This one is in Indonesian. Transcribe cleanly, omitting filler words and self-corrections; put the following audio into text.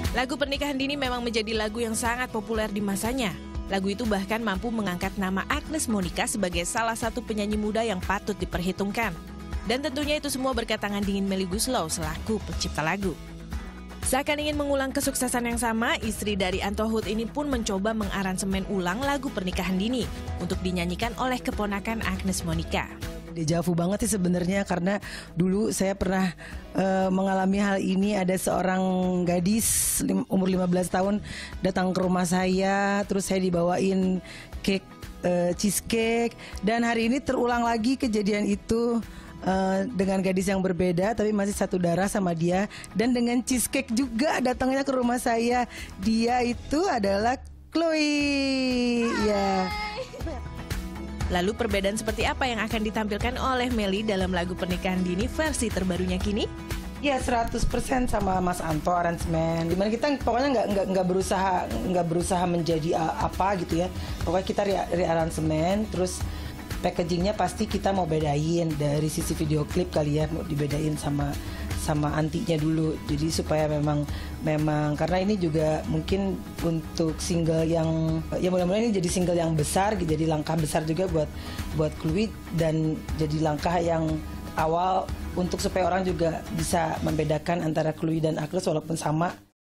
Lagu Pernikahan Dini memang menjadi lagu yang sangat populer di masanya. Lagu itu bahkan mampu mengangkat nama Agnes Monica sebagai salah satu penyanyi muda yang patut diperhitungkan. Dan tentunya itu semua berkat tangan dingin Melly Goeslaw selaku pencipta lagu. Seakan ingin mengulang kesuksesan yang sama, istri dari Anto Hoed ini pun mencoba mengaransemen ulang lagu Pernikahan Dini untuk dinyanyikan oleh keponakan Agnes Monica. Dejavu banget sih sebenarnya, karena dulu saya pernah mengalami hal ini. Ada seorang gadis umur 15 tahun datang ke rumah saya, terus saya dibawain cheesecake, dan hari ini terulang lagi kejadian itu dengan gadis yang berbeda tapi masih satu darah sama dia, dan dengan cheesecake juga datangnya ke rumah saya. Dia itu adalah Chloe. Ya. Lalu perbedaan seperti apa yang akan ditampilkan oleh Melly dalam lagu Pernikahan Dini versi terbarunya kini? Ya 100% sama Mas Anto aransemen. Dimana kita pokoknya nggak berusaha menjadi apa gitu ya. Pokoknya kita rearansemen, terus packagingnya pasti kita mau bedain dari sisi video klip kali ya, mau dibedain sama antinya dulu. Jadi supaya memang karena ini juga mungkin untuk single yang ya mudah-mudahan ini jadi single yang besar, jadi langkah besar juga buat Chloe, dan jadi langkah yang awal untuk supaya orang juga bisa membedakan antara Chloe dan Agnes walaupun sama.